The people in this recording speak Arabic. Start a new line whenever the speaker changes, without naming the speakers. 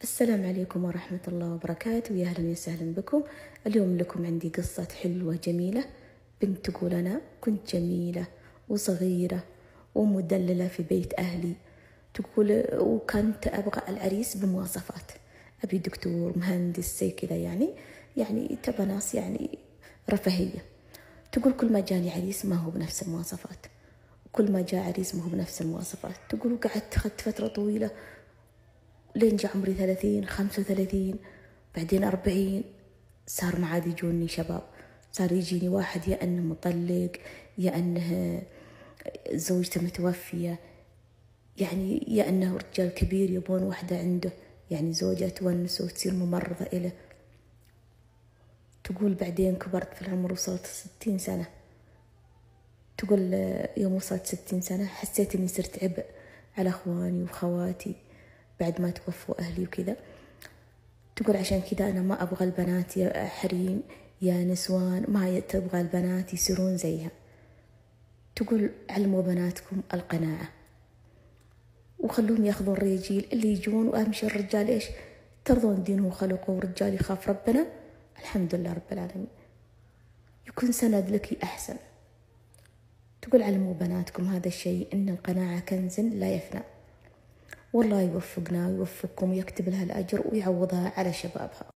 السلام عليكم ورحمة الله وبركاته، يا أهلا وسهلا بكم. اليوم لكم عندي قصة حلوة جميلة. بنت تقول: أنا كنت جميلة وصغيرة ومدللة في بيت أهلي. تقول وكنت أبغى العريس بمواصفات، أبي دكتور مهندس زي كذا، يعني تبى ناس رفاهية. تقول كل ما جاني عريس ما هو بنفس المواصفات، وكل ما جاء عريس ما هو بنفس المواصفات. تقول وقعدت أخذت فترة طويلة لين جاء عمري 30 35 بعدين 40. صار ما عاد يجوني شباب، صار يجيني واحد يا أنه مطلق يا أنه زوجته متوفية، يا أنه رجال كبير يبون واحدة عنده زوجة تونسه وتصير ممرضة إله. تقول بعدين كبرت في العمر وصلت 60 سنة. تقول يوم وصلت 60 سنة حسيت إني صرت عبء على أخواني وخواتي بعد ما توفوا أهلي وكذا. تقول عشان كذا أنا ما أبغى البنات يا حريم يا نسوان، ما تبغى البنات يصيرون زيها. تقول علموا بناتكم القناعة وخلوهم ياخذون الرجال اللي يجون، وأهم شيء الرجال إيش؟ ترضون دينه وخلقه، ورجال يخاف ربنا، الحمد لله رب العالمين، يكون سند لك أحسن. تقول علموا بناتكم هذا الشيء، إن القناعة كنز لا يفنى. والله يوفقنا ويوفقكم ويكتب لها الأجر ويعوضها على شبابها.